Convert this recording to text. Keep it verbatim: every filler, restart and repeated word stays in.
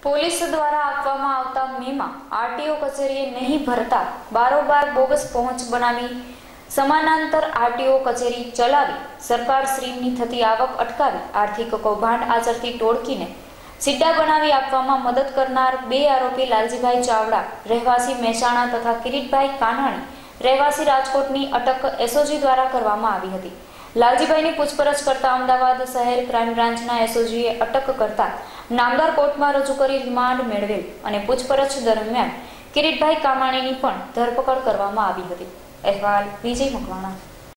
Police દ્વારા આપવામાં આવતા મેમાં આરટીઓ કચેરીએ નહીં ભરતા બારોબાર બોગસ પહોંચ બનાવી સમાનાંતર આરટીઓ કચેરી ચલાવી સરકારશ્રીની થતી આવક અટકાવી આર્થિક કૌભાંડ આચરતી ટોળકીને સિદ્ધા બનાવી આપવામાં મદદ કરનાર બે આરોપી લાલજીભાઈ ચાવડા રહેવાસી મહેસાણા તથા કિરીટભાઈ કાનાણી રહેવાસી રાજકોટની અટક એસઓજી દ્વારા કરવામાં આવી હતી। લાલજીભાઈની પૂછપરછ કરતા અમદાવાદ શહેર ક્રાઇમ બ્રાન્ચના એસઓજીએ અટક કરતા નામદાર કોર્ટમાં રજૂ કરી રિમાન્ડ મેળવેલ અને પૂછપરછ દરમિયાન કિરીટભાઈ કામાણીની પણ ધરપકડ કરવામાં આવી હતી। અહેવાલ વિજય મકવાણા।